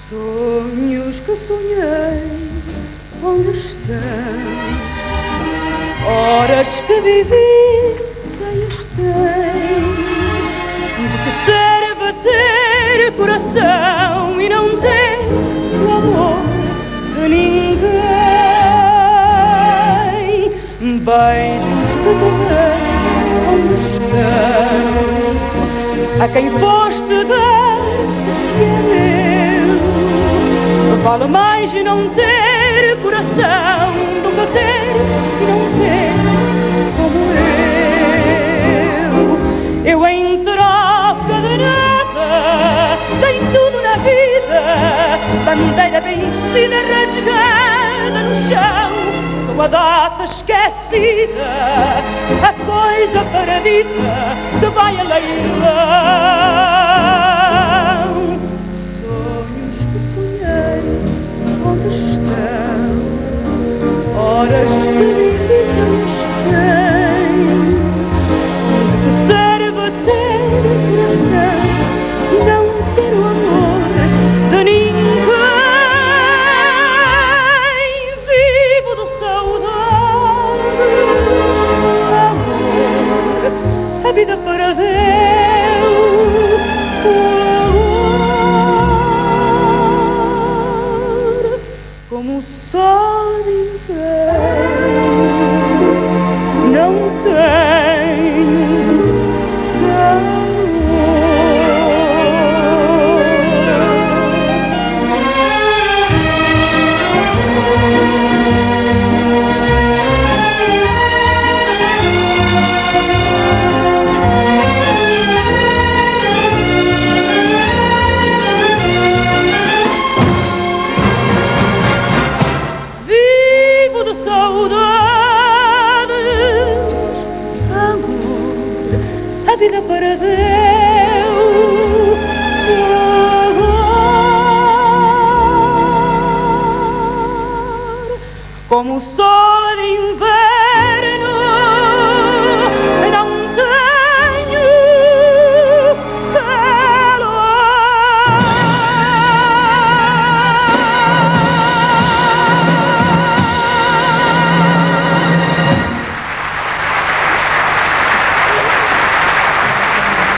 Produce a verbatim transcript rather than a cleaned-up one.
Sonhos que sonhei, onde estão? Horas que vivi, quem as tem? De que serve ter coração e não ter o amor de ninguém? Beijos que te dei, onde estão? A quem foste dar o que é meu? Vale mais não ter coração do que ter e não ter como eu. Eu em troca de nada tenho tudo na vida, bandeira vencida rasgada no chão. Sou a data esquecida, a coisa perdida que vai a leilão.